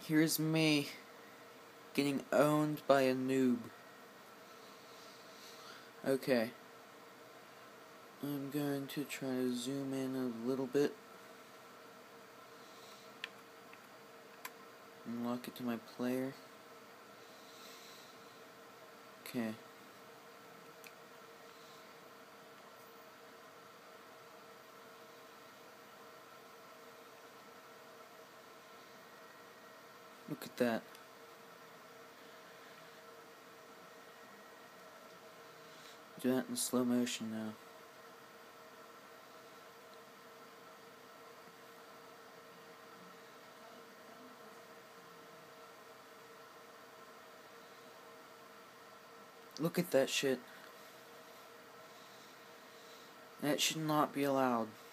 Here's me getting owned by a noob. Okay. I'm going to try to zoom in a little bit. Unlock it to my player. Okay. Look at that. Do that in slow motion now. Look at that shit. That should not be allowed.